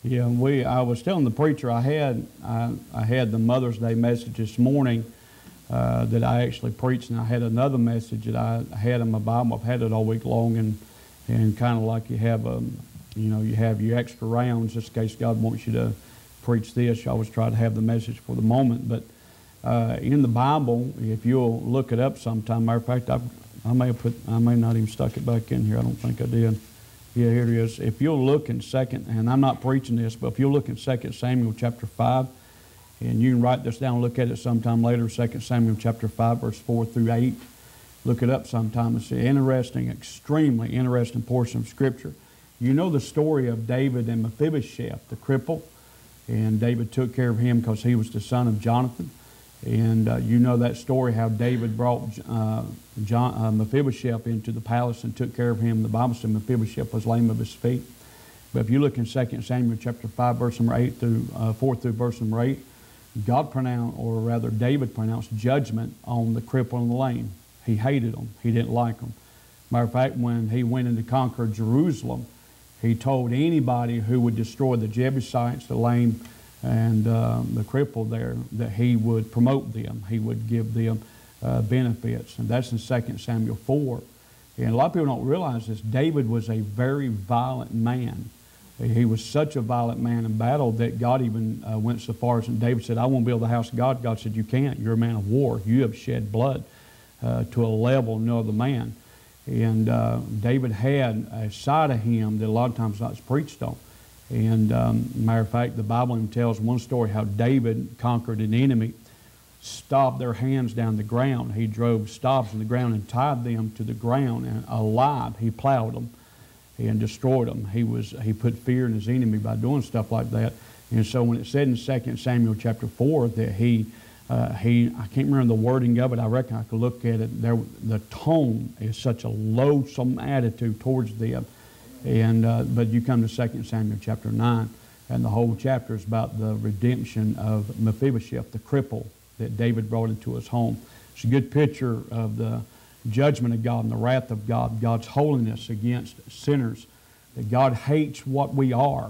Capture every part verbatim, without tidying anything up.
Yeah, we. I was telling the preacher I had I, I had the Mother's Day message this morning uh, that I actually preached, and I had another message that I had in my Bible. I've had it all week long, and and kind of like you have a, you know, you have your extra rounds just in case God wants you to preach this. I always try to have the message for the moment, but uh, in the Bible, if you'll look it up sometime. Matter of fact, I I may have put I may not even stuck it back in here. I don't think I did. Yeah, here it is. If you'll look in second, and I'm not preaching this, but if you'll look in Second Samuel chapter five, and you can write this down and look at it sometime later, Second Samuel chapter five, verse four through eight. Look it up sometime. It's an interesting, extremely interesting portion of Scripture. You know the story of David and Mephibosheth, the cripple, and David took care of him because he was the son of Jonathan. And uh, you know that story, how David brought uh, John, uh, Mephibosheth into the palace and took care of him. The Bible said Mephibosheth was lame of his feet. But if you look in Second Samuel chapter five, verse number eight through uh, four through verse number eight, God pronounced, or rather David pronounced judgment on the cripple and the lame. He hated them. He didn't like them. Matter of fact, when he went in to conquer Jerusalem, he told anybody who would destroy the Jebusites, the lame, and uh, the cripple there, that he would promote them. He would give them uh, benefits. And that's in Second Samuel four. And a lot of people don't realize this. David was a very violent man. He was such a violent man in battle that God even uh, went so far as, and David said, I won't build the house of God. God said, you can't. You're a man of war. You have shed blood uh, to a level no other man. And uh, David had a side of him that a lot of times not preached on. And um, matter of fact, the Bible even tells one story how David conquered an enemy, stopped their hands down the ground. He drove stabs in the ground and tied them to the ground, and alive he plowed them and destroyed them. He was he put fear in his enemy by doing stuff like that. And so when it said in Second Samuel chapter four that he uh, he I can't remember the wording of it. I reckon I could look at it. There, the tone is such a loathsome attitude towards them. And uh, but you come to Second Samuel chapter nine, and the whole chapter is about the redemption of Mephibosheth, the cripple that David brought into his home. It's a good picture of the judgment of God and the wrath of God, God's holiness against sinners. That God hates what we are.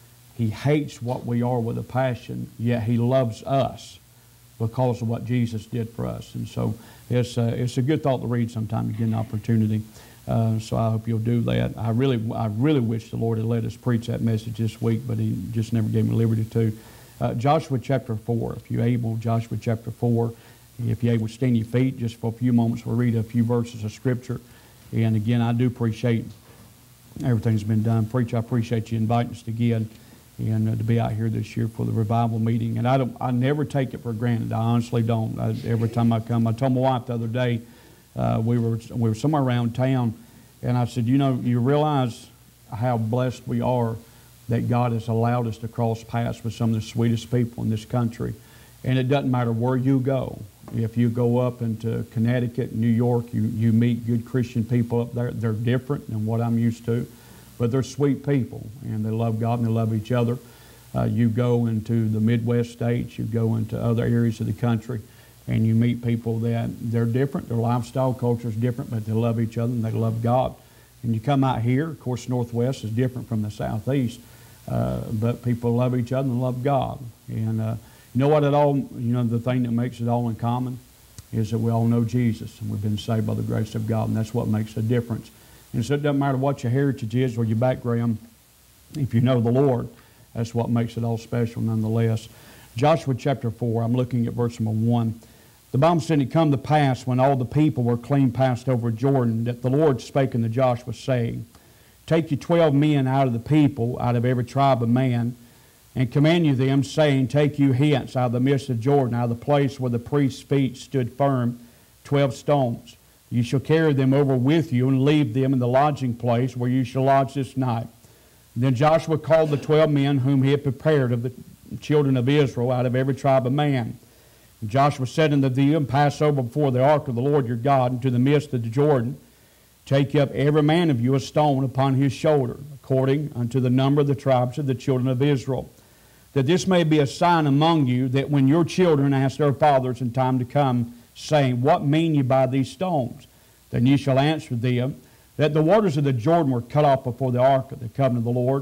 He hates what we are with a passion, yet He loves us because of what Jesus did for us. And so it's a, it's a good thought to read sometime. You get an opportunity. Uh, so I hope you'll do that. I really, I really wish the Lord had let us preach that message this week, but He just never gave me liberty to. Uh, Joshua chapter four, if you're able, Joshua chapter four. If you're able to stand your feet just for a few moments, we'll read a few verses of Scripture. And again, I do appreciate everything's been done. Preacher, I appreciate you inviting us again and uh, to be out here this year for the revival meeting. And I don't, I never take it for granted. I honestly don't. I, every time I come, I told my wife the other day. Uh, we were we were somewhere around town, and I said, you know, you realize how blessed we are that God has allowed us to cross paths with some of the sweetest people in this country. And it doesn't matter where you go. If you go up into Connecticut, New York, you, you meet good Christian people up there. They're different than what I'm used to, but they're sweet people, and they love God and they love each other. Uh, you go into the Midwest states, you go into other areas of the country, and you meet people that they're different, their lifestyle culture is different, but they love each other and they love God. And you come out here, of course, Northwest is different from the Southeast, uh, but people love each other and love God. And uh, you know what it all, you know, the thing that makes it all in common is that we all know Jesus, and we've been saved by the grace of God, and that's what makes a difference. And so it doesn't matter what your heritage is or your background, if you know the Lord, that's what makes it all special nonetheless. Joshua chapter four, I'm looking at verse number one. The Bible said, it come to pass when all the people were clean passed over Jordan, that the Lord spake unto Joshua, saying, Take you twelve men out of the people, out of every tribe of man, and command you them, saying, Take you hence out of the midst of Jordan, out of the place where the priest's feet stood firm, twelve stones. You shall carry them over with you, and leave them in the lodging place where you shall lodge this night. And then Joshua called the twelve men whom he had prepared of the children of Israel, out of every tribe of man. And Joshua said unto them, Pass over before the ark of the Lord your God into the midst of the Jordan. Take up every man of you a stone upon his shoulder, according unto the number of the tribes of the children of Israel. That this may be a sign among you, that when your children ask their fathers in time to come, saying, What mean you by these stones? Then ye shall answer them, that the waters of the Jordan were cut off before the ark of the covenant of the Lord,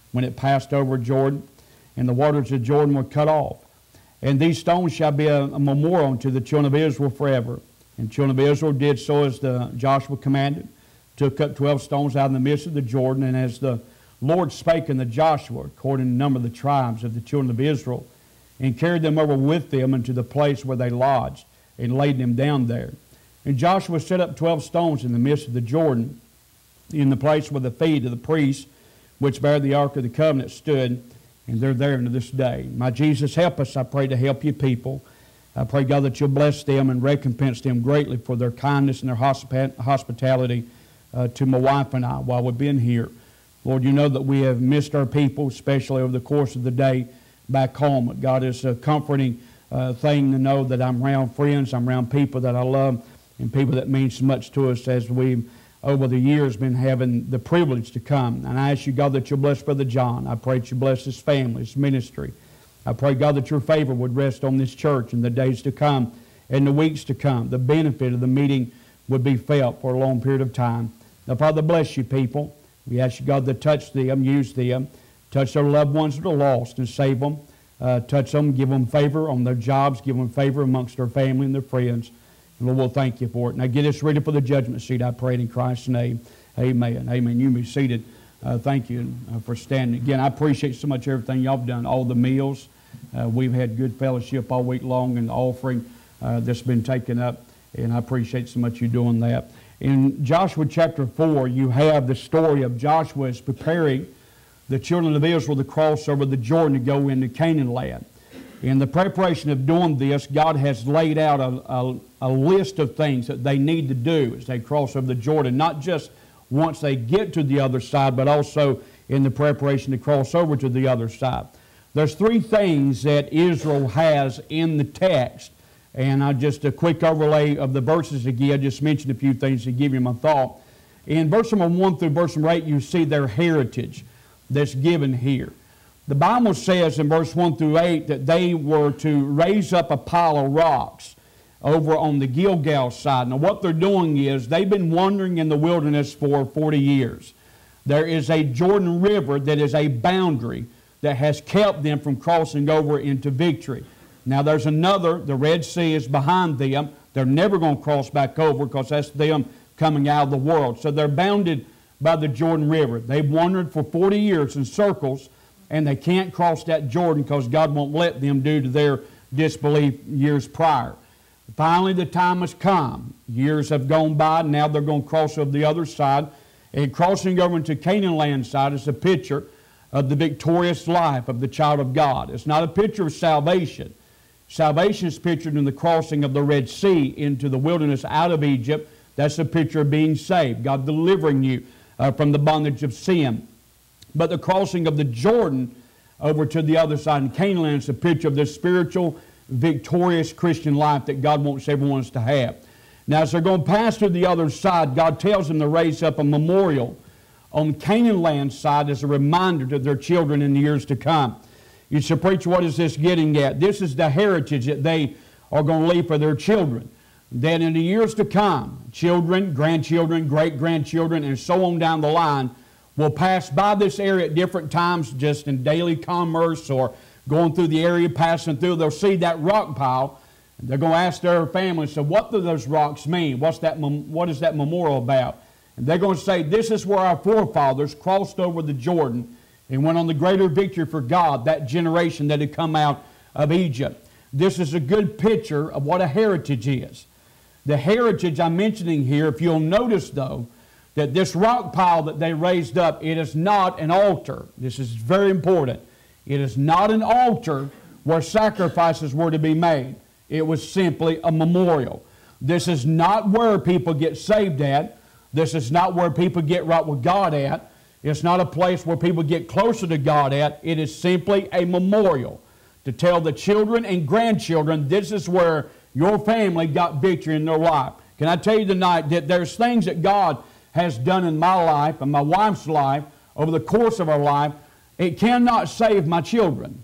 when it passed over Jordan, and the waters of Jordan were cut off. And these stones shall be a, a memorial unto the children of Israel forever. And the children of Israel did so as the Joshua commanded, took up twelve stones out in the midst of the Jordan, and as the Lord spake unto Joshua, according to the number of the tribes of the children of Israel, and carried them over with them into the place where they lodged, and laid them down there. And Joshua set up twelve stones in the midst of the Jordan, in the place where the feet of the priests, which bare the ark of the covenant, stood, and they're there unto this day. My Jesus, help us, I pray, to help your people. I pray, God, that you'll bless them and recompense them greatly for their kindness and their hospi hospitality uh, to my wife and I while we've been here. Lord, you know that we have missed our people, especially over the course of the day back home. But God, it's a comforting uh, thing to know that I'm around friends, I'm around people that I love, and people that mean so much to us as we've, over the years, been having the privilege to come. And I ask you, God, that you'll bless Brother John. I pray that you bless his family, his ministry. I pray, God, that your favor would rest on this church in the days to come and the weeks to come. The benefit of the meeting would be felt for a long period of time. Now, Father, bless you, people. We ask you, God, to touch them, use them, touch their loved ones that are lost and save them. Uh, touch them, give them favor on their jobs, give them favor amongst their family and their friends. And Lord, we'll thank you for it. Now get us ready for the judgment seat, I pray in Christ's name. Amen. Amen. You can be seated. Uh, thank you uh, for standing. Again, I appreciate so much everything y'all have done, all the meals. Uh, we've had good fellowship all week long and the offering uh, that's been taken up, and I appreciate so much you doing that. In Joshua chapter four, you have the story of Joshua is preparing the children of Israel to cross over the Jordan to go into Canaan land. In the preparation of doing this, God has laid out a, a, a list of things that they need to do as they cross over the Jordan, not just once they get to the other side, but also in the preparation to cross over to the other side. There's three things that Israel has in the text, and I just a quick overlay of the verses again. I just mentioned a few things to give you my thought. In verse number one through verse number eight, you see their heritage that's given here. The Bible says in verse one through eight that they were to raise up a pile of rocks over on the Gilgal side. Now what they're doing is they've been wandering in the wilderness for forty years. There is a Jordan River that is a boundary that has kept them from crossing over into victory. Now there's another, the Red Sea is behind them. They're never going to cross back over because that's them coming out of the world. So they're bounded by the Jordan River. They've wandered for forty years in circles, and they can't cross that Jordan because God won't let them due to their disbelief years prior. Finally, the time has come. Years have gone by, and now they're going to cross over the other side. And crossing over into Canaan land side is a picture of the victorious life of the child of God. It's not a picture of salvation. Salvation is pictured in the crossing of the Red Sea into the wilderness out of Egypt. That's a picture of being saved, God delivering you uh, from the bondage of sin. But the crossing of the Jordan over to the other side in Canaan land is a picture of the spiritual, victorious Christian life that God wants everyone to have. Now, as they're going to pass through the other side, God tells them to raise up a memorial on Canaan land side as a reminder to their children in the years to come. You say, preacher, what is this getting at? This is the heritage that they are going to leave for their children. That in the years to come, children, grandchildren, great-grandchildren, and so on down the line will pass by this area at different times just in daily commerce or going through the area, passing through. They'll see that rock pile. And they're going to ask their family, so what do those rocks mean? What's that, what is that memorial about? And they're going to say, this is where our forefathers crossed over the Jordan and went on the greater victory for God, that generation that had come out of Egypt. This is a good picture of what a heritage is. The heritage I'm mentioning here, if you'll notice though, that this rock pile that they raised up, it is not an altar. This is very important. It is not an altar where sacrifices were to be made. It was simply a memorial. This is not where people get saved at. This is not where people get right with God at. It's not a place where people get closer to God at. It is simply a memorial to tell the children and grandchildren this is where your family got victory in their life. Can I tell you tonight that there's things that God has done in my life and my wife's life over the course of our life. It cannot save my children,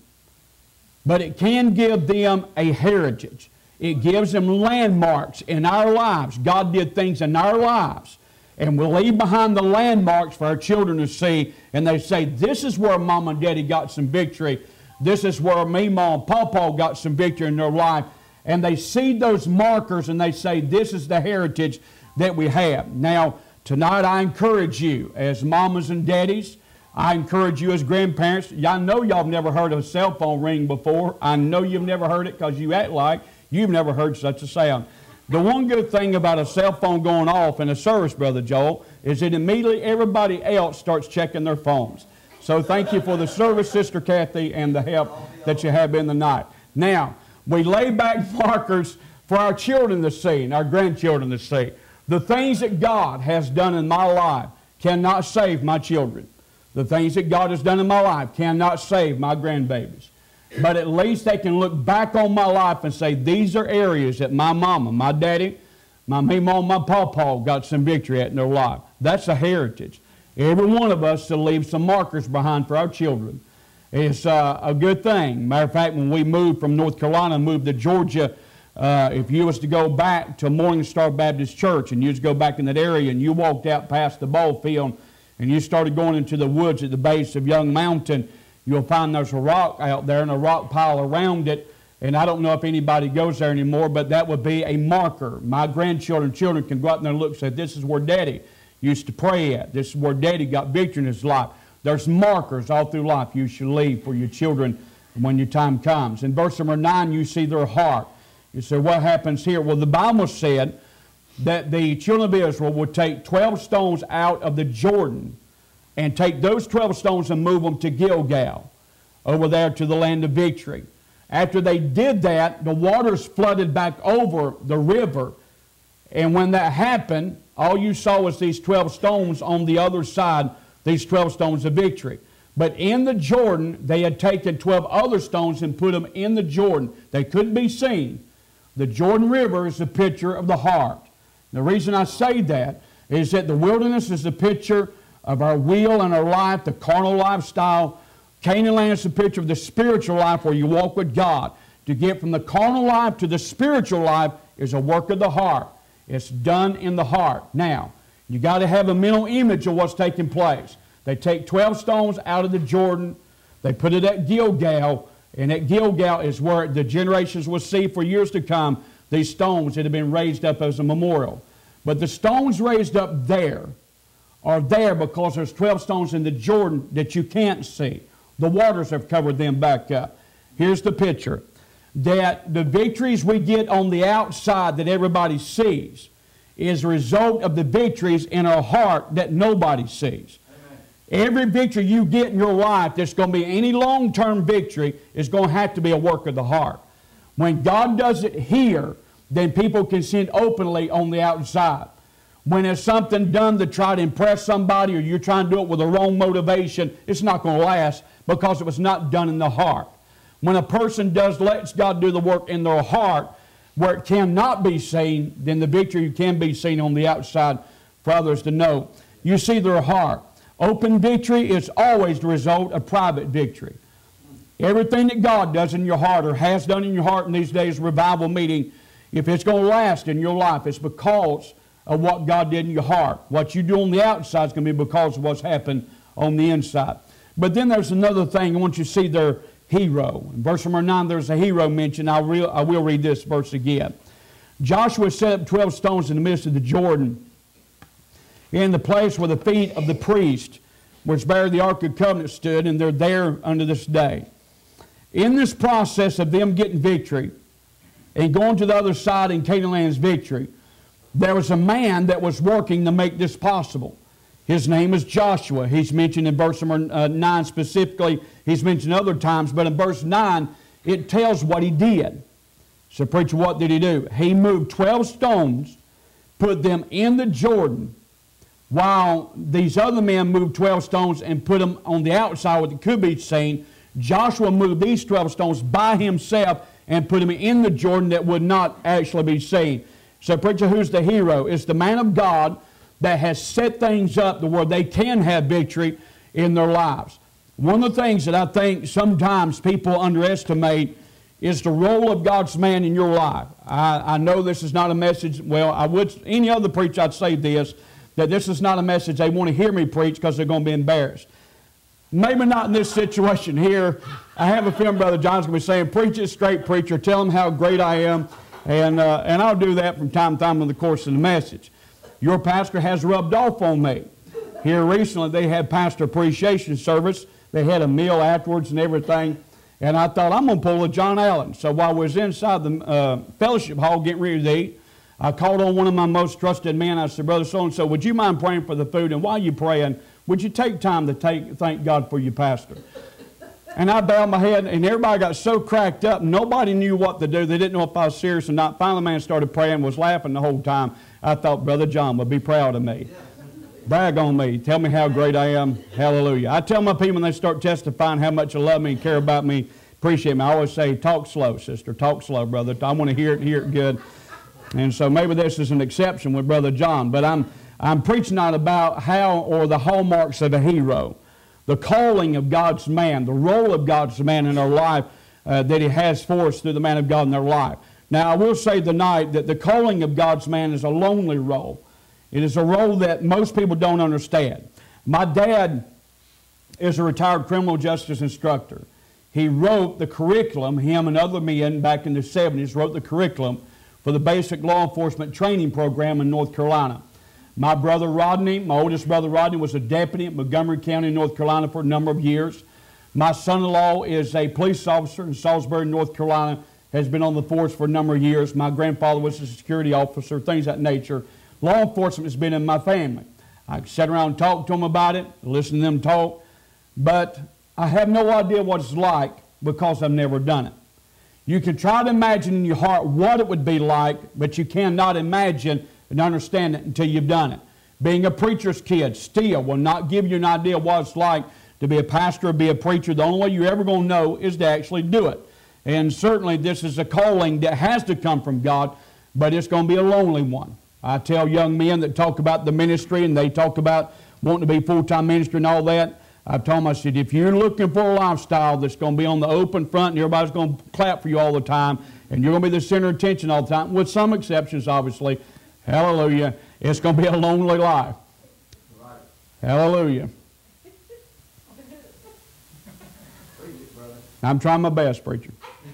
but it can give them a heritage. It gives them landmarks in our lives. God did things in our lives And we leave behind the landmarks for our children to see, and they say, this is where Mom and Daddy got some victory. This is where me, Mom, and Papa got some victory in their life. And they see those markers and they say, this is the heritage that we have. Now, tonight I encourage you as mamas and daddies, I encourage you as grandparents. I know y'all have never heard a cell phone ring before. I know you've never heard it because you act like you've never heard such a sound. The one good thing about a cell phone going off in a service, Brother Joel, is that immediately everybody else starts checking their phones. So thank you for the service, Sister Kathy, and the help that you have in the night. Now, we lay back markers for our children to see and our grandchildren to see. The things that God has done in my life cannot save my children. The things that God has done in my life cannot save my grandbabies. But at least they can look back on my life and say, these are areas that my mama, my daddy, my me mom, my pawpaw got some victory at in their life. That's a heritage. Every one of us to leave some markers behind for our children. It's uh, a good thing. Matter of fact, when we moved from North Carolina, moved to Georgia, uh, if you was to go back to Morning Star Baptist Church and you was to go back in that area and you walked out past the ball field and you started going into the woods at the base of Young Mountain, you'll find there's a rock out there and a rock pile around it. And I don't know if anybody goes there anymore, but that would be a marker. My grandchildren children can go out there and look and say, this is where Daddy used to pray at. This is where Daddy got victory in his life. There's markers all through life you should leave for your children when your time comes. In verse number nine, you see their heart. You say, what happens here? Well, the Bible said that the children of Israel would take twelve stones out of the Jordan and take those twelve stones and move them to Gilgal, over there to the land of victory. After they did that, the waters flooded back over the river. And when that happened, all you saw was these twelve stones on the other side, these twelve stones of victory. But in the Jordan, they had taken twelve other stones and put them in the Jordan. They couldn't be seen. The Jordan River is a picture of the heart. The reason I say that is that the wilderness is a picture of our will and our life, the carnal lifestyle. Canaan land is a picture of the spiritual life where you walk with God. To get from the carnal life to the spiritual life is a work of the heart. It's done in the heart. Now, you got to have a mental image of what's taking place. They take twelve stones out of the Jordan. They put it at Gilgal. And at Gilgal is where the generations will see for years to come these stones that have been raised up as a memorial. But the stones raised up there are there because there's twelve stones in the Jordan that you can't see. The waters have covered them back up. Here's the picture. That the victories we get on the outside that everybody sees is a result of the victories in our heart that nobody sees. Every victory you get in your life that's going to be any long-term victory is going to have to be a work of the heart. When God does it here, then people can see it openly on the outside. When there's something done to try to impress somebody or you're trying to do it with the wrong motivation, it's not going to last because it was not done in the heart. When a person does lets God do the work in their heart where it cannot be seen, then the victory can be seen on the outside for others to know. You see their heart. Open victory is always the result of private victory. Everything that God does in your heart or has done in your heart in these days of revival meeting, if it's going to last in your life, it's because of what God did in your heart. What you do on the outside is going to be because of what's happened on the inside. But then there's another thing. I want you to see their hero. In verse number nine, there's a hero mentioned. I will, I will read this verse again. Joshua set up twelve stones in the midst of the Jordan, in the place where the feet of the priest, which bear the Ark of the Covenant, stood, and they're there unto this day. In this process of them getting victory and going to the other side in Canaan land's victory, there was a man that was working to make this possible. His name is Joshua. He's mentioned in verse number uh, nine specifically. He's mentioned other times, but in verse nine, it tells what he did. So, preacher, what did he do? He moved twelve stones, put them in the Jordan, while these other men moved twelve stones and put them on the outside where it could be seen. Joshua moved these twelve stones by himself and put them in the Jordan that would not actually be seen. So, preacher, who's the hero? It's the man of God that has set things up to where they can have victory in their lives. One of the things that I think sometimes people underestimate is the role of God's man in your life. I, I know this is not a message, well, I would, any other preacher I'd say this, that this is not a message they want to hear me preach because they're going to be embarrassed. Maybe not in this situation here. I have a feeling Brother John's going to be saying, preach it straight, preacher. Tell them how great I am. And, uh, and I'll do that from time to time in the course of the message. Your pastor has rubbed off on me. Here recently they had pastor appreciation service. They had a meal afterwards and everything. And I thought, I'm going to pull a John Allen. So while I was inside the uh, fellowship hall getting ready to eat, I called on one of my most trusted men. I said, Brother so-and-so, would you mind praying for the food? And while you're praying, would you take time to take, thank God for your pastor? And I bowed my head, and everybody got so cracked up, nobody knew what to do. They didn't know if I was serious or not. Finally, the man started praying, was laughing the whole time. I thought, Brother John would be proud of me. Brag on me. Tell me how great I am. Hallelujah. I tell my people when they start testifying how much they love me and care about me, appreciate me. I always say, talk slow, sister. Talk slow, brother. I want to hear it, hear it good. And so maybe this is an exception with Brother John, but I'm, I'm preaching not about how or the hallmarks of a hero. The calling of God's man, the role of God's man in our life uh, that He has for us through the man of God in their life. Now, I will say tonight that the calling of God's man is a lonely role. It is a role that most people don't understand. My dad is a retired criminal justice instructor. He wrote the curriculum, him and other men back in the seventies wrote the curriculum for the basic law enforcement training program in North Carolina. My brother Rodney, my oldest brother Rodney, was a deputy at Montgomery County, North Carolina for a number of years. My son-in-law is a police officer in Salisbury, North Carolina, has been on the force for a number of years. My grandfather was a security officer, things of that nature. Law enforcement has been in my family. I sat around and talked to them about it, listen to them talk, but I have no idea what it's like because I've never done it. You can try to imagine in your heart what it would be like, but you cannot imagine and understand it until you've done it. Being a preacher's kid still will not give you an idea of what it's like to be a pastor or be a preacher. The only way you're ever going to know is to actually do it. And certainly this is a calling that has to come from God, but it's going to be a lonely one. I tell young men that talk about the ministry and they talk about wanting to be full-time ministry and all that, I've told them, I said, if you're looking for a lifestyle that's going to be on the open front and everybody's going to clap for you all the time and you're going to be the center of attention all the time, with some exceptions obviously, hallelujah, it's going to be a lonely life. Right. Hallelujah. I'm trying my best, preacher.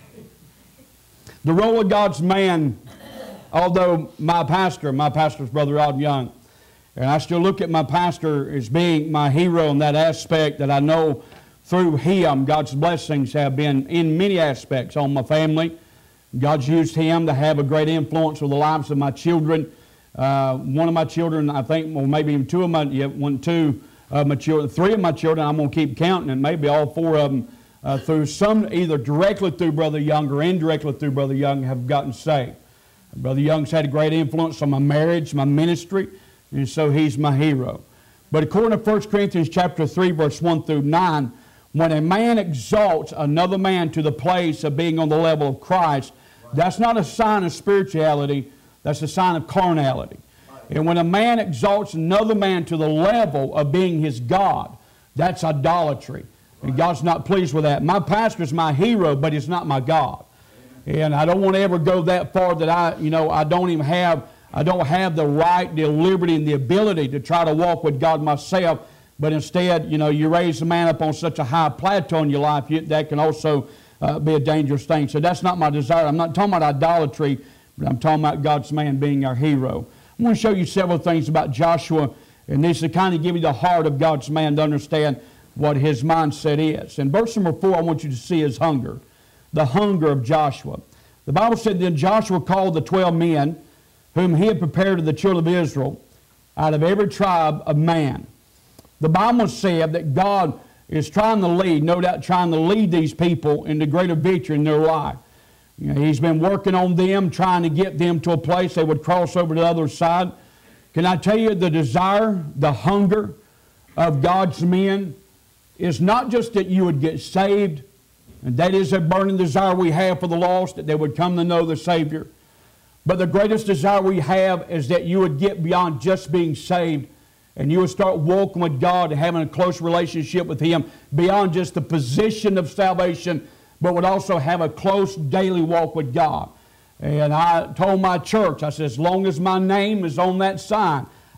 The role of God's man, although my pastor, my pastor's Brother Rod Young, and I still look at my pastor as being my hero in that aspect that I know through him, God's blessings have been in many aspects on my family. God's used him to have a great influence on the lives of my children. Uh, one of my children, I think, well, maybe even two of my, yeah, one, two of my children, three of my children, I'm going to keep counting, and maybe all four of them uh, through some, either directly through Brother Young or indirectly through Brother Young, have gotten saved. Brother Young's had a great influence on my marriage, my ministry, and so he's my hero. But according to First Corinthians chapter three, verse one through nine, when a man exalts another man to the place of being on the level of Christ, that's not a sign of spirituality, that's a sign of carnality. And when a man exalts another man to the level of being his God, that's idolatry. And God's not pleased with that. My pastor's my hero, but he's not my God. And I don't want to ever go that far that I, you know, I don't even have, I don't have the right, the liberty, and the ability to try to walk with God myself. But instead, you know, you raise a man up on such a high plateau in your life, you, that can also uh, be a dangerous thing. So that's not my desire. I'm not talking about idolatry, but I'm talking about God's man being our hero. I'm going to show you several things about Joshua, and these to kind of give you the heart of God's man to understand what his mindset is. In verse number four, I want you to see his hunger, the hunger of Joshua. The Bible said, then Joshua called the twelve men whom he had prepared to the children of Israel out of every tribe of man. The Bible said that God is trying to lead, no doubt trying to lead these people into greater victory in their life. You know, he's been working on them, trying to get them to a place they would cross over to the other side. Can I tell you the desire, the hunger of God's men is not just that you would get saved, and that is a burning desire we have for the lost, that they would come to know the Savior. But the greatest desire we have is that you would get beyond just being saved, and you would start walking with God and having a close relationship with Him beyond just the position of salvation, but would also have a close daily walk with God. And I told my church, I said, as long as my name is on that sign,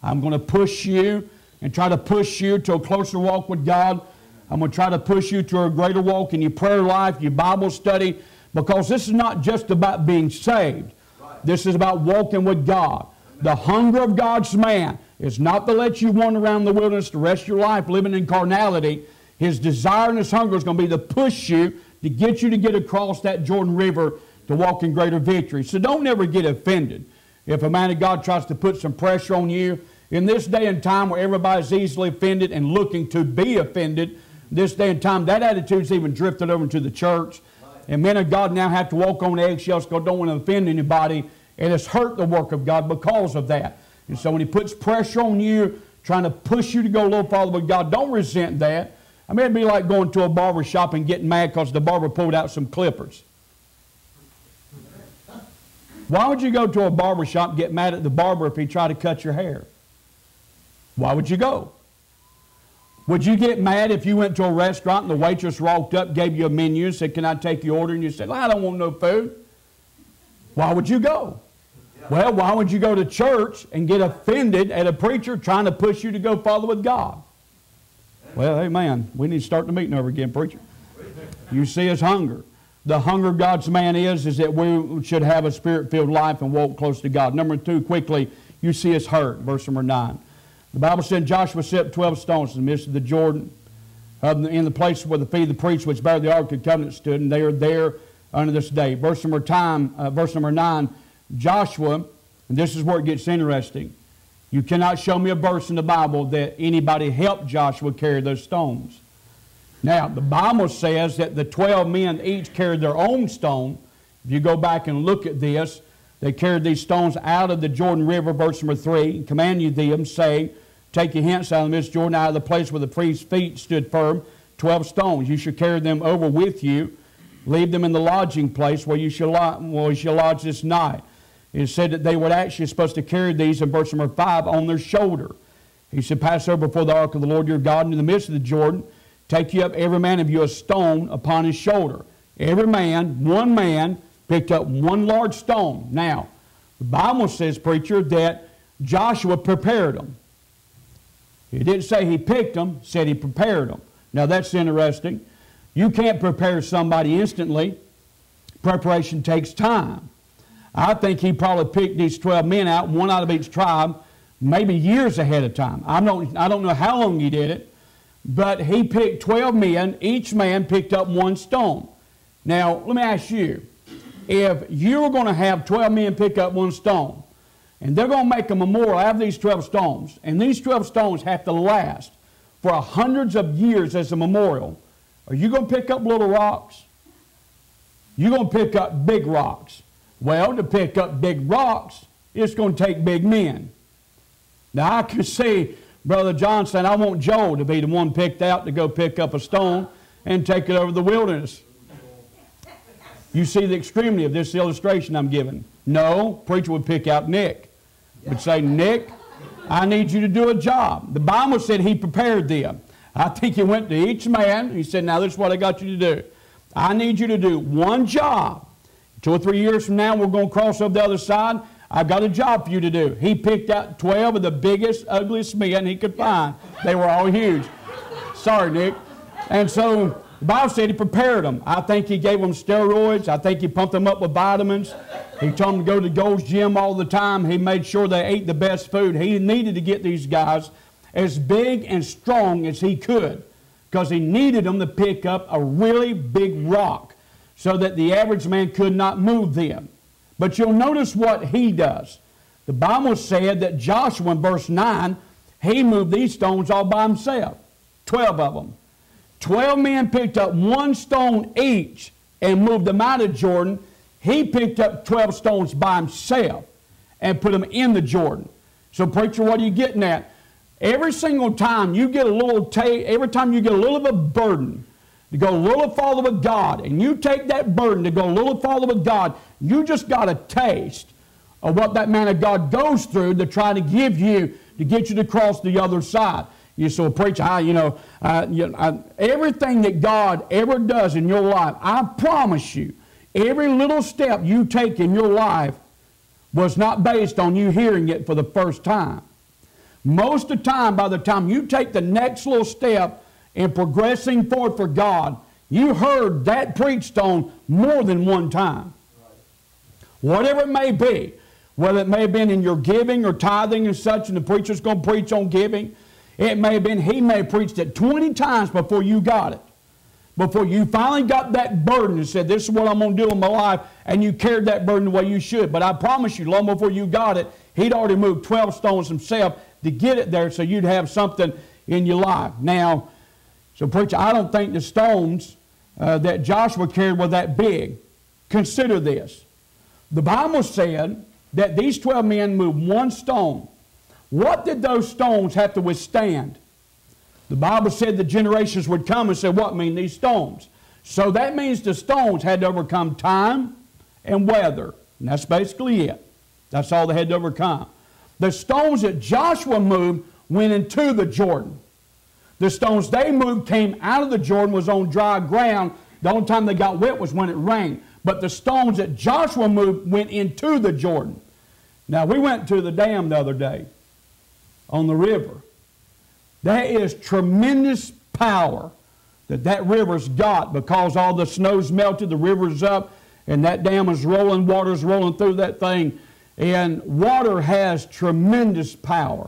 I'm going to push you and try to push you to a closer walk with God. I'm going to try to push you to a greater walk in your prayer life, your Bible study, because this is not just about being saved. This is about walking with God. The hunger of God's man is not to let you wander around the wilderness the rest of your life living in carnality. His desire and his hunger is going to be to push you, to get you to get across that Jordan River to walk in greater victory. So don't ever get offended if a man of God tries to put some pressure on you. In this day and time where everybody's easily offended and looking to be offended, this day and time, that attitude's even drifted over into the church. And men of God now have to walk on eggshells because they don't want to offend anybody, and it's hurt the work of God because of that. And so when he puts pressure on you, trying to push you to go a little farther with God, don't resent that. I mean, it'd be like going to a barber shop and getting mad because the barber pulled out some clippers. Why would you go to a barber shop and get mad at the barber if he tried to cut your hair? Why would you go? Would you get mad if you went to a restaurant and the waitress walked up, gave you a menu, and said, "Can I take your order?" And you said, "I don't want no food." Why would you go? Well, why would you go to church and get offended at a preacher trying to push you to go follow with God? Well, amen. We need to start the meeting over again, preacher. You see his hunger. The hunger of God's man is, is that we should have a spirit-filled life and walk close to God. Number two, quickly, you see his hurt, verse number nine. The Bible said Joshua set twelve stones in the midst of the Jordan, uh, in the place where the feet of the priests which bear the Ark of the Covenant stood, and they are there unto this day. Verse number, time, uh, verse number nine, Joshua, and this is where it gets interesting. You cannot show me a verse in the Bible that anybody helped Joshua carry those stones. Now, the Bible says that the twelve men each carried their own stone. If you go back and look at this, they carried these stones out of the Jordan River, verse number three, and command you them, saying, take you hence out of the midst of Jordan, out of the place where the priest's feet stood firm, twelve stones. You shall carry them over with you. Leave them in the lodging place where you shall, where you shall lodge this night. It said that they were actually supposed to carry these in verse number five on their shoulder. He said, pass over before the ark of the Lord your God into the midst of the Jordan. Take you up every man of you a stone upon his shoulder. Every man, one man, picked up one large stone. Now, the Bible says, preacher, that Joshua prepared them. He didn't say he picked them, said he prepared them. Now that's interesting. You can't prepare somebody instantly. Preparation takes time. I think he probably picked these twelve men out, one out of each tribe, maybe years ahead of time. I don't, I don't know how long he did it, but he picked twelve men. Each man picked up one stone. Now, let me ask you, if you were going to have twelve men pick up one stone, and they're going to make a memorial out of these twelve stones, and these twelve stones have to last for hundreds of years as a memorial, are you going to pick up little rocks? You're going to pick up big rocks. Well, to pick up big rocks, it's going to take big men. Now, I could see Brother John saying, I want Joel to be the one picked out to go pick up a stone and take it over the wilderness. You see the extremity of this illustration I'm giving. No, preacher would pick out Nick. Would say, Nick, I need you to do a job. The Bible said he prepared them. I think he went to each man. He said, now this is what I got you to do. I need you to do one job. Two or three years from now, we're going to cross over the other side. I've got a job for you to do. He picked out twelve of the biggest, ugliest men he could find. They were all huge. Sorry, Nick. And so the Bible said he prepared them. I think he gave them steroids. I think he pumped them up with vitamins. He told them to go to Gold's Gym all the time. He made sure they ate the best food. He needed to get these guys as big and strong as he could because he needed them to pick up a really big rock so that the average man could not move them. But you'll notice what he does. The Bible said that Joshua in verse nine, he moved these stones all by himself, twelve of them. Twelve men picked up one stone each and moved them out of Jordan. He picked up twelve stones by himself and put them in the Jordan. So preacher, what are you getting at? Every single time you get a little, ta every time you get a little of a burden to go a little farther with God, and you take that burden to go a little farther with God, you just got a taste of what that man of God goes through to try to give you, to get you to cross the other side. You say, well, preacher, I, you know, uh, you know I, everything that God ever does in your life, I promise you, every little step you take in your life was not based on you hearing it for the first time. Most of the time, by the time you take the next little step in progressing forward for God, you heard that preached on more than one time. Whatever it may be, whether it may have been in your giving or tithing and such, and the preacher's going to preach on giving, it may have been, he may have preached it twenty times before you got it. Before you finally got that burden and said, this is what I'm going to do in my life, and you carried that burden the way you should. But I promise you, long before you got it, he'd already moved twelve stones himself to get it there so you'd have something in your life. Now, so preacher, I don't think the stones uh, that Joshua carried were that big. Consider this. The Bible said that these twelve men moved one stone. What did those stones have to withstand? The Bible said the generations would come and say, what mean these stones? So that means the stones had to overcome time and weather. And that's basically it. That's all they had to overcome. The stones that Joshua moved went into the Jordan. The stones they moved came out of the Jordan, was on dry ground. The only time they got wet was when it rained. But the stones that Joshua moved went into the Jordan. Now, we went to the dam the other day on the river. There is tremendous power that that river's got because all the snow's melted, the river's up, and that dam is rolling, water's rolling through that thing. And water has tremendous power.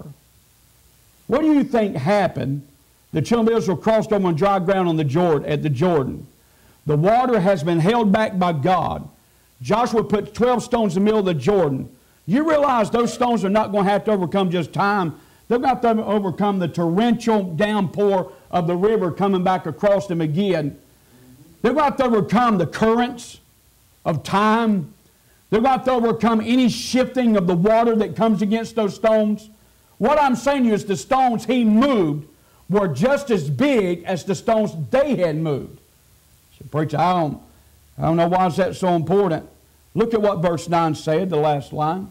What do you think happened? The children of Israel crossed over on dry ground on the Jordan, at the Jordan. The water has been held back by God. Joshua put twelve stones in the middle of the Jordan. You realize those stones are not going to have to overcome just time. They're going to have to overcome the torrential downpour of the river coming back across them again. They're going to have to overcome the currents of time. They're going to have to overcome any shifting of the water that comes against those stones. What I'm saying to you is the stones he moved were just as big as the stones they had moved. So, preacher, I don't, I don't know why is that so important. Look at what verse nine said, the last line.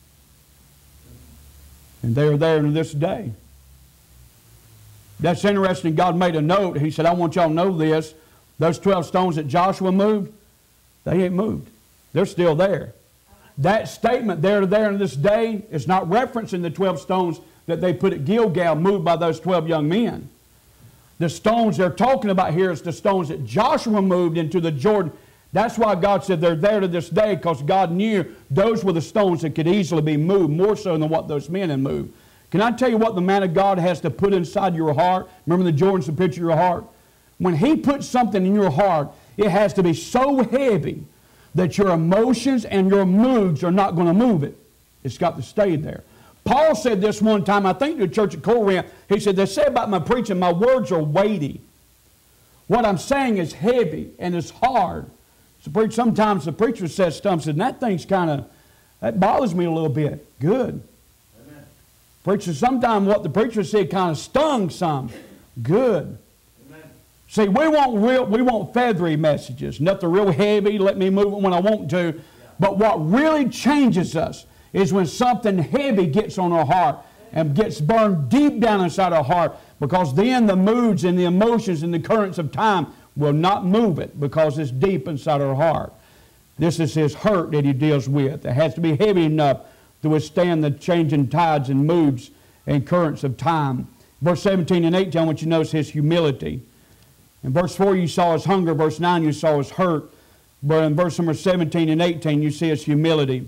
And they are there to this day. That's interesting. God made a note. He said, I want y'all to know this. Those twelve stones that Joshua moved, they ain't moved. They're still there. That statement, there to there to this day, is not referencing the twelve stones that they put at Gilgal, moved by those twelve young men. The stones they're talking about here is the stones that Joshua moved into the Jordan. That's why God said they're there to this day, because God knew those were the stones that could easily be moved, more so than what those men had moved. Can I tell you what the man of God has to put inside your heart? Remember the Jordan's the picture of your heart? When he puts something in your heart, it has to be so heavy that your emotions and your moods are not going to move it. It's got to stay there. Paul said this one time, I think to the church at Corinth, he said, they say about my preaching, my words are weighty. What I'm saying is heavy and it's hard. So sometimes the preacher says stuff, and that thing's kind of, that bothers me a little bit. Good. Amen. Preacher, sometimes what the preacher said kind of stung some. Good. Amen. See, we want real, we want feathery messages, nothing real heavy, let me move it when I want to. Yeah. But what really changes us is when something heavy gets on our heart and gets burned deep down inside our heart, because then the moods and the emotions and the currents of time will not move it because it's deep inside our heart. This is his hurt that he deals with. It has to be heavy enough to withstand the changing tides and moods and currents of time. Verse seventeen and eighteen, I want you to notice his humility. In verse four you saw his hunger. Verse nine you saw his hurt. But in verse number seventeen and eighteen you see his humility.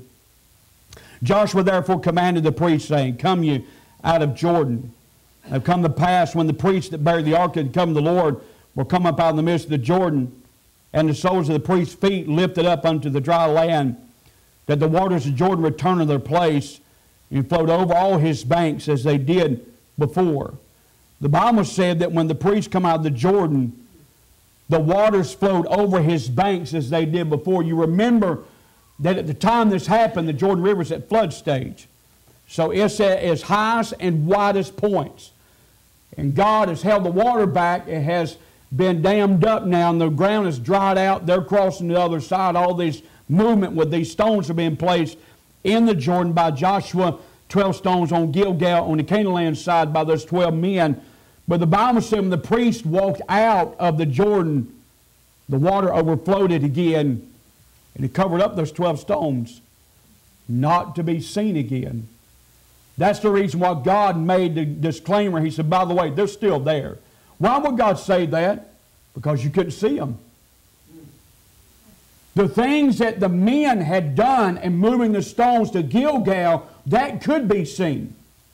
Joshua therefore commanded the priests, saying, come you out of Jordan. Have come to pass when the priests that bear the ark had come to the Lord will come up out of the midst of the Jordan, and the soles of the priest's feet lifted up unto the dry land, that the waters of Jordan return to their place and flowed over all his banks as they did before. The Bible said that when the priests come out of the Jordan, the waters flowed over his banks as they did before. You remember that at the time this happened, the Jordan River is at flood stage. So it's at its highest and widest points. And God has held the water back. It has been dammed up now, and the ground is dried out. They're crossing the other side. All this movement with these stones are being placed in the Jordan by Joshua. twelve stones on Gilgal on the Canaan land side by those twelve men. But the Bible said when the priest walked out of the Jordan, the water overflowed it again, and it covered up those twelve stones, not to be seen again. That's the reason why God made the disclaimer. He said, by the way, they're still there. Why would God say that? Because you couldn't see them. The things that the men had done in moving the stones to Gilgal, that could be seen.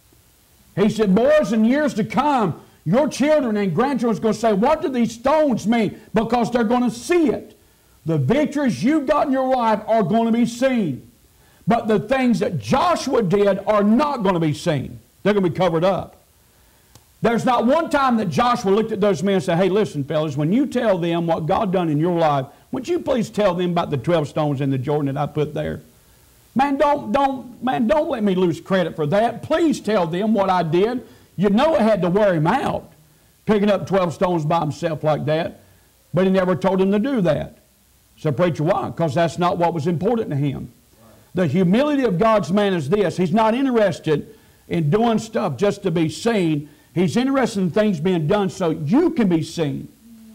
He said, boys, in years to come, your children and grandchildren are going to say, what do these stones mean? Because they're going to see it. The victories you've got in your life are going to be seen. But the things that Joshua did are not going to be seen. They're going to be covered up. There's not one time that Joshua looked at those men and said, hey, listen, fellas, when you tell them what God done in your life, would you please tell them about the twelve stones in the Jordan that I put there? Man, don't, don't, man, don't let me lose credit for that. Please tell them what I did. You know it had to wear him out, picking up twelve stones by himself like that. But he never told him to do that. So, preacher, why? Because that's not what was important to him. The humility of God's man is this. He's not interested in doing stuff just to be seen. He's interested in things being done so you can be seen.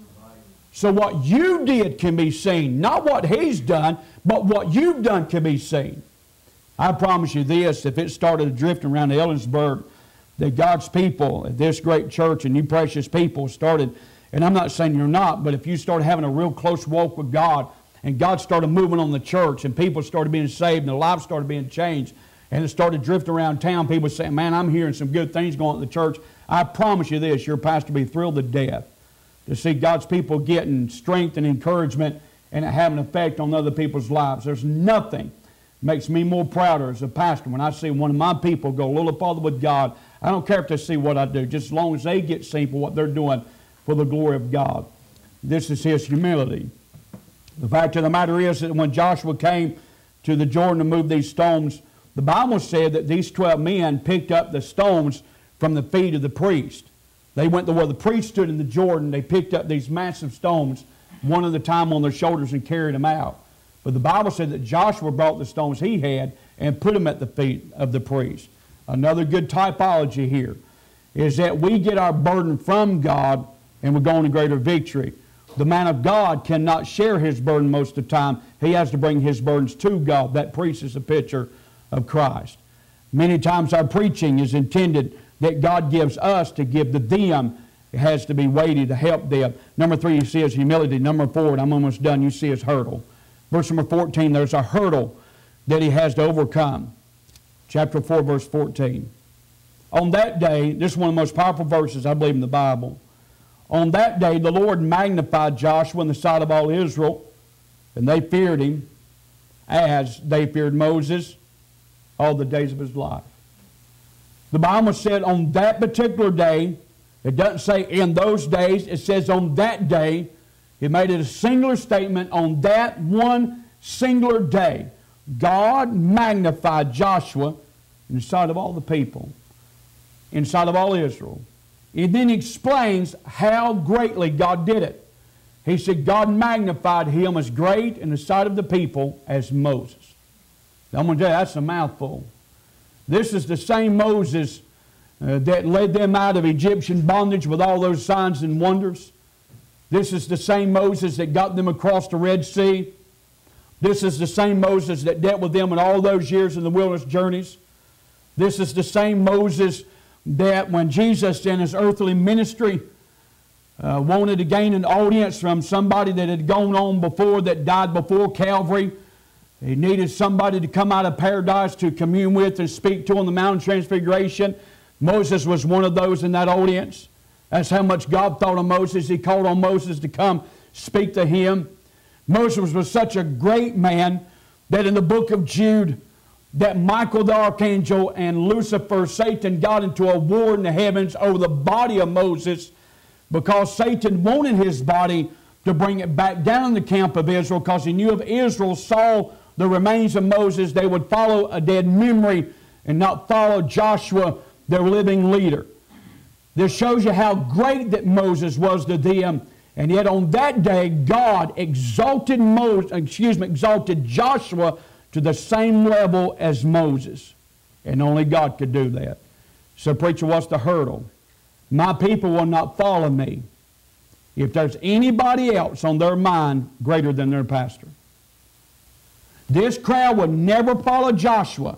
So what you did can be seen. Not what he's done, but what you've done can be seen. I promise you this, if it started drifting around Ellensburg, that God's people at this great church and you precious people started, and I'm not saying you're not, but if you started having a real close walk with God, and God started moving on the church, and people started being saved, and their lives started being changed, and it started drifting around town, people saying, man, I'm hearing some good things going on in the church. I promise you this, your pastor will be thrilled to death to see God's people getting strength and encouragement and it having an effect on other people's lives. There's nothing makes me more prouder as a pastor when I see one of my people go a little farther with God. I don't care if they see what I do, just as long as they get seen for what they're doing for the glory of God. This is his humility. The fact of the matter is that when Joshua came to the Jordan to move these stones, the Bible said that these twelve men picked up the stones from the feet of the priest. They went to where the priest stood in the Jordan. They picked up these massive stones, one at a time on their shoulders, and carried them out. But the Bible said that Joshua brought the stones he had and put them at the feet of the priest. Another good typology here is that we get our burden from God and we go on to greater victory. The man of God cannot share his burden most of the time. He has to bring his burdens to God. That priest is a picture of Christ. Many times our preaching is intended that God gives us to give to them. It has to be weighty to help them. Number three, you see his humility. Number four, and I'm almost done, you see his hurdle. Verse number fourteen, there's a hurdle that he has to overcome. Chapter four, verse fourteen. On that day, this is one of the most powerful verses I believe in the Bible. On that day, the Lord magnified Joshua in the sight of all Israel, and they feared him as they feared Moses all the days of his life. The Bible said on that particular day, it doesn't say in those days, it says on that day. It made it a singular statement. On that one singular day, God magnified Joshua in the sight of all the people, in the sight of all Israel. It then explains how greatly God did it. He said God magnified him as great in the sight of the people as Moses. Now, I'm going to tell you, that's a mouthful. This is the same Moses uh, that led them out of Egyptian bondage with all those signs and wonders. This is the same Moses that got them across the Red Sea. This is the same Moses that dealt with them in all those years in the wilderness journeys. This is the same Moses that when Jesus in his earthly ministry uh, wanted to gain an audience from somebody that had gone on before, that died before Calvary, he needed somebody to come out of paradise to commune with and speak to on the Mount of Transfiguration. Moses was one of those in that audience. That's how much God thought of Moses. He called on Moses to come speak to him. Moses was such a great man that in the book of Jude, that Michael the archangel and Lucifer, Satan, got into a war in the heavens over the body of Moses because Satan wanted his body to bring it back down in the camp of Israel because he knew if Israel saw the remains of Moses, they would follow a dead memory and not follow Joshua, their living leader. This shows you how great that Moses was to them. And yet on that day, God exalted Moses, excuse me, exalted Joshua to the same level as Moses. And only God could do that. So, preacher, what's the hurdle? My people will not follow me if there's anybody else on their mind greater than their pastor. This crowd would never follow Joshua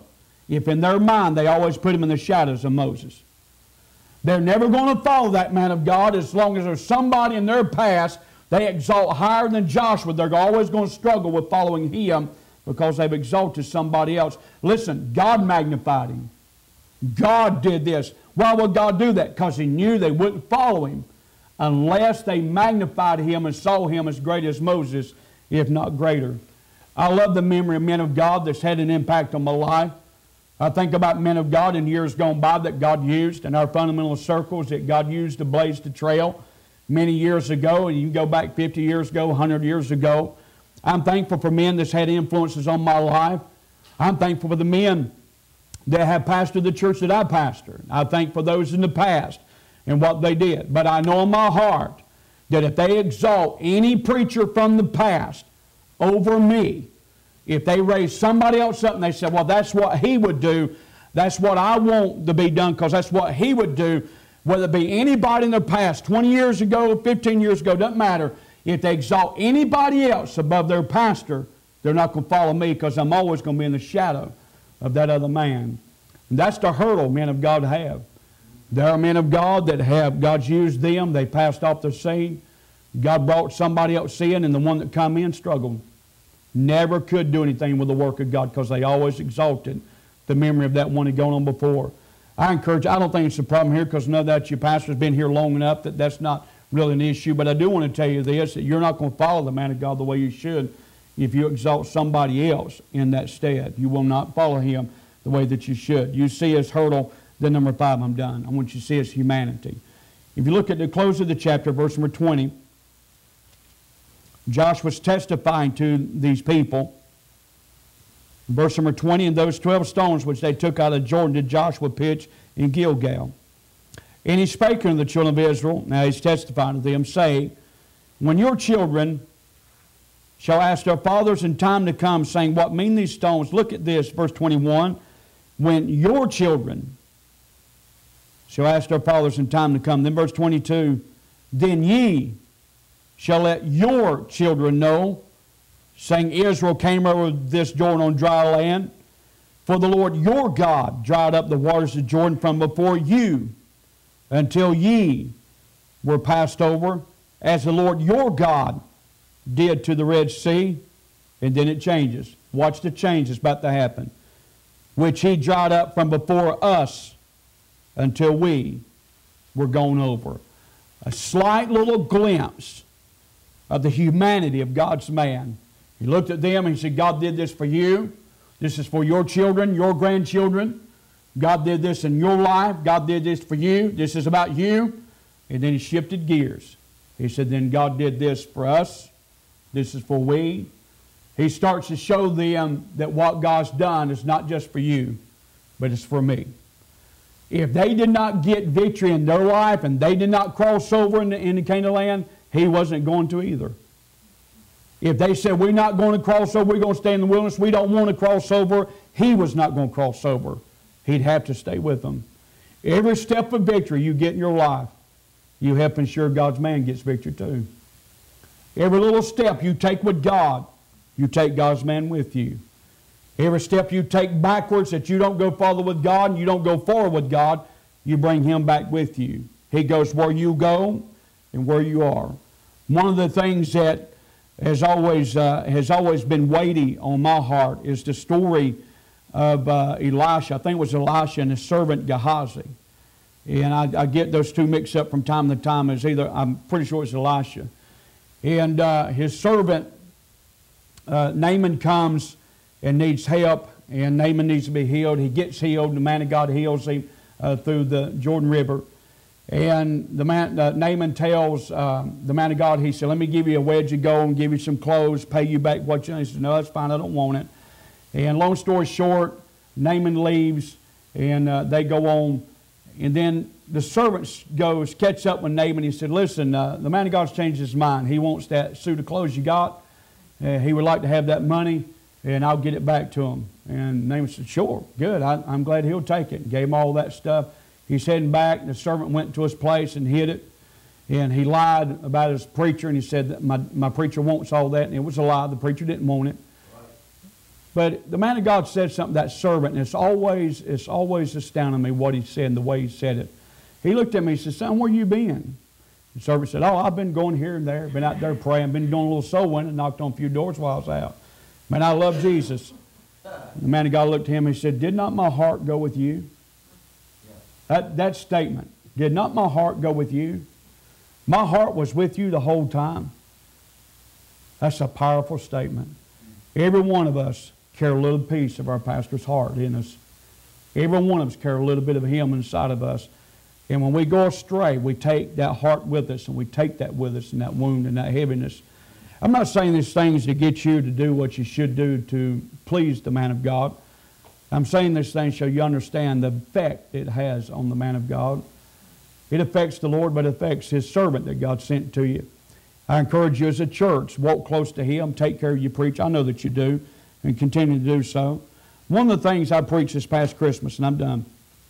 if in their mind they always put him in the shadows of Moses. They're never going to follow that man of God as long as there's somebody in their past they exalt higher than Joshua. They're always going to struggle with following him because they've exalted somebody else. Listen, God magnified him. God did this. Why would God do that? Because he knew they wouldn't follow him unless they magnified him and saw him as great as Moses, if not greater. I love the memory of men of God that's had an impact on my life. I think about men of God in years gone by that God used in our fundamental circles, that God used to blaze the trail many years ago, and you can go back fifty years ago, one hundred years ago. I'm thankful for men that's had influences on my life. I'm thankful for the men that have pastored the church that I pastored. I thank for those in the past and what they did. But I know in my heart that if they exalt any preacher from the past over me, if they raise somebody else up and they say, well, that's what he would do, that's what I want to be done because that's what he would do, whether it be anybody in the past, twenty years ago, fifteen years ago, doesn't matter. If they exalt anybody else above their pastor, they're not going to follow me because I'm always going to be in the shadow of that other man. And that's the hurdle men of God have. There are men of God that have, God's used them, they passed off their scene. God brought somebody else in, and the one that come in struggled. Never could do anything with the work of God because they always exalted the memory of that one who had gone on before. I encourage, I don't think it's a problem here because none of that your pastor's been here long enough that that's not really an issue. But I do want to tell you this, that you're not going to follow the man of God the way you should if you exalt somebody else in that stead. You will not follow him the way that you should. You see his hurdle, then number five, I'm done. I want you to see his humanity. If you look at the close of the chapter, verse number twenty, Joshua's testifying to these people. Verse number twenty, and those twelve stones which they took out of Jordan did Joshua pitch in Gilgal. And he spake unto the children of Israel, now he's testifying to them, saying, when your children shall ask their fathers in time to come, saying, what mean these stones? Look at this, verse twenty-one. When your children shall ask their fathers in time to come. Then verse twenty-two, then ye shall let your children know, saying, Israel came over this Jordan on dry land. For the Lord your God dried up the waters of Jordan from before you until ye were passed over, as the Lord your God did to the Red Sea. And then it changes. Watch the change that's about to happen. Which he dried up from before us until we were gone over. A slight little glimpse of the humanity of God's man. He looked at them and he said, God did this for you. This is for your children, your grandchildren. God did this in your life. God did this for you. This is about you. And then he shifted gears. He said, then God did this for us. This is for we. He starts to show them that what God's done is not just for you, but it's for me. If they did not get victory in their life and they did not cross over into, into Canaan land, he wasn't going to either. If they said, we're not going to cross over, we're going to stay in the wilderness, we don't want to cross over, he was not going to cross over. He'd have to stay with them. Every step of victory you get in your life, you help ensure God's man gets victory too. Every little step you take with God, you take God's man with you. Every step you take backwards that you don't go farther with God and you don't go forward with God, you bring him back with you. He goes where you go and where you are. One of the things that has always, uh, has always been weighty on my heart is the story of uh, Elisha. I think it was Elisha and his servant Gehazi. And I, I get those two mixed up from time to time. It's either, I'm pretty sure it's Elisha. And uh, his servant uh, Naaman comes and needs help, and Naaman needs to be healed. He gets healed. The man of God heals him uh, through the Jordan River. And the man, uh, Naaman tells uh, the man of God, he said, let me give you a wedge of gold and give you some clothes, pay you back what you need. He said, no, that's fine, I don't want it. And long story short, Naaman leaves, and uh, they go on. And then the servant goes, catch up with Naaman. He said, listen, uh, the man of God's changed his mind. He wants that suit of clothes you got. Uh, he would like to have that money, and I'll get it back to him. And Naaman said, sure, good. I, I'm glad he'll take it. And gave him all that stuff. He's heading back, and the servant went to his place and hid it. And he lied about his preacher, and he said that my, my preacher wants all that. And it was a lie. The preacher didn't want it. But the man of God said something, that servant, and it's always, it's always astounding me what he said and the way he said it. He looked at me and said, son, where you been? The servant said, oh, I've been going here and there, been out there praying, been doing a little soul winning, knocked on a few doors while I was out. Man, I love Jesus. The man of God looked at him and he said, did not my heart go with you? That, that statement, did not my heart go with you? My heart was with you the whole time. That's a powerful statement. Every one of us carry a little piece of our pastor's heart in us. Every one of us carry a little bit of him inside of us. And when we go astray, we take that heart with us, and we take that with us, and that wound and that heaviness. I'm not saying these things to get you to do what you should do to please the man of God. I'm saying these things so you understand the effect it has on the man of God. It affects the Lord, but it affects His servant that God sent to you. I encourage you as a church, walk close to Him, take care of your preach. I know that you do, and continue to do so. One of the things I preached this past Christmas, and I'm done.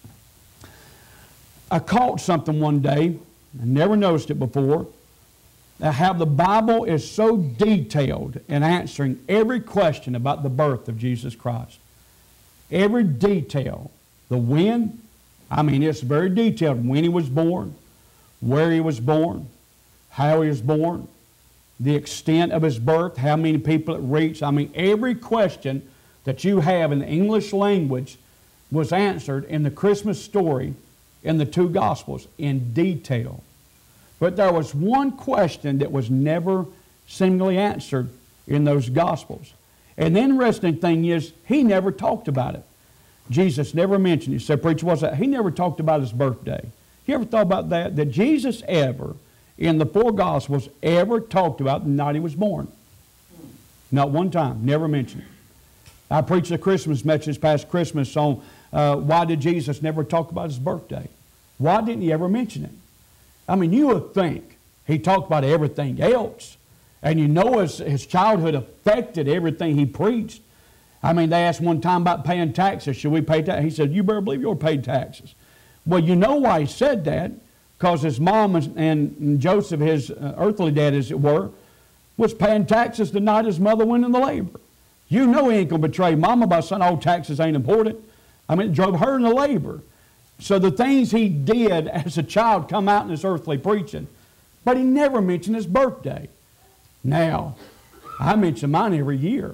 I caught something one day, I never noticed it before, how the Bible is so detailed in answering every question about the birth of Jesus Christ. Every detail. The when, I mean, it's very detailed. When He was born, where He was born, how He was born, the extent of His birth, how many people it reached. I mean, every question that you have in the English language was answered in the Christmas story in the two Gospels in detail. But there was one question that was never seemingly answered in those Gospels. And the interesting thing is, He never talked about it. Jesus never mentioned it. He said, preacher, what's that? He never talked about His birthday. You ever thought about that? That Jesus ever, in the four Gospels, ever talked about the night He was born? Not one time. Never mentioned it. I preached a Christmas message past Christmas on uh, why did Jesus never talk about His birthday? Why didn't He ever mention it? I mean, you would think He talked about everything else. And you know his, his childhood affected everything He preached. I mean, they asked one time about paying taxes. Should we pay taxes? He said, you better believe you'll pay taxes. Well, you know why He said that. Because His mom and, and Joseph, His uh, earthly dad as it were, was paying taxes the night His mother went into labor. You know He ain't going to betray Mama by saying, oh, taxes ain't important. I mean, it drove her into labor. So the things He did as a child come out in His earthly preaching. But He never mentioned His birthday. Now, I mention mine every year.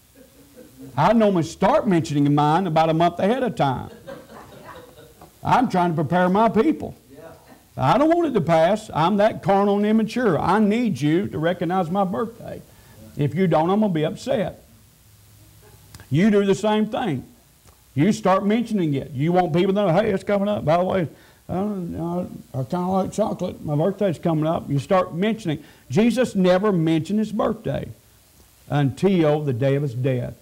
I normally start mentioning mine about a month ahead of time. I'm trying to prepare my people. I don't want it to pass. I'm that carnal and immature. I need you to recognize my birthday. If you don't, I'm going to be upset. You do the same thing. You start mentioning it. You want people to know, hey, it's coming up. By the way, I, I, I kind of like chocolate. My birthday's coming up. You start mentioning. Jesus never mentioned His birthday until the day of His death.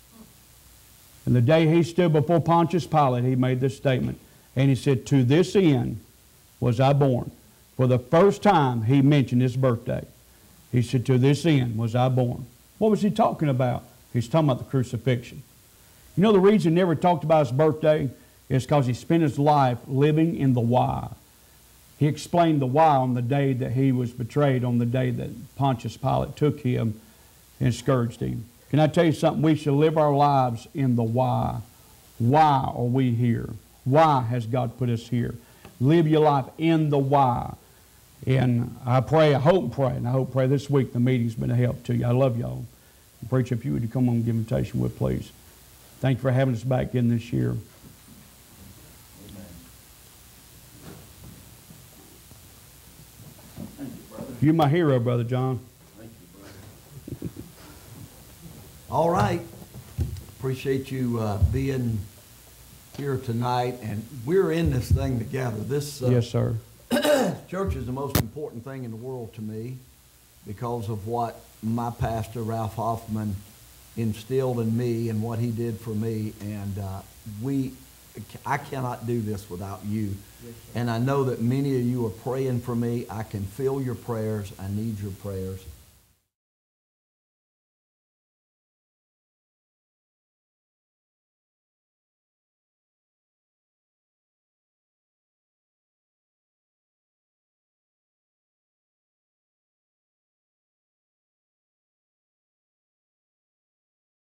And the day He stood before Pontius Pilate, He made this statement. And He said, to this end was I born. For the first time He mentioned His birthday. He said, to this end was I born. What was He talking about? He's talking about the crucifixion. You know the reason He never talked about His birthday is because He spent His life living in the why. He explained the why on the day that He was betrayed, on the day that Pontius Pilate took Him and scourged Him. Can I tell you something? We should live our lives in the why. Why are we here? Why has God put us here? Live your life in the why. And I pray, I hope and pray, and I hope and pray this week the meeting's been a help to you. I love y'all. Preacher, if you would come on and give invitation with, please. Thank you for having us back in this year. Amen. Thank you, brother. You're my hero, Brother John. Thank you, brother. All right. Appreciate you uh, being here tonight, and we're in this thing together. This uh, yes, sir. Church is the most important thing in the world to me because of what my pastor, Ralph Hoffman, instilled in me and what he did for me. And uh, we, I cannot do this without you. Yes, and I know that many of you are praying for me. I can feel your prayers. I need your prayers.